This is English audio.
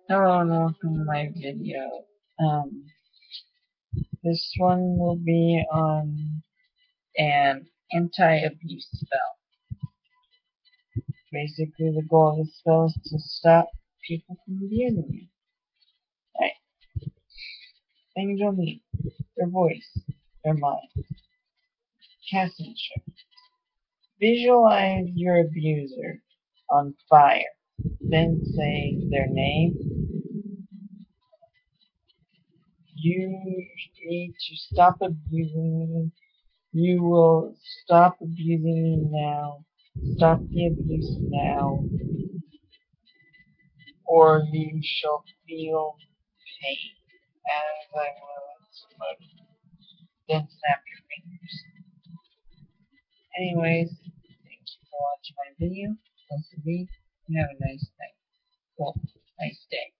Hello and welcome to my video. This one will be on an anti-abuse spell. Basically, the goal of the spell is to stop people from abusing you. Right? Things you'll need: their voice, their mind, casting check. Visualize your abuser on fire. Then say their name. You need to stop abusing me. You will stop abusing me now. Stop the abuse now, or you shall feel pain as I will explode. Then snap your fingers. Anyways, thanks for watching my video. This will be, and have a nice night. Well, nice day.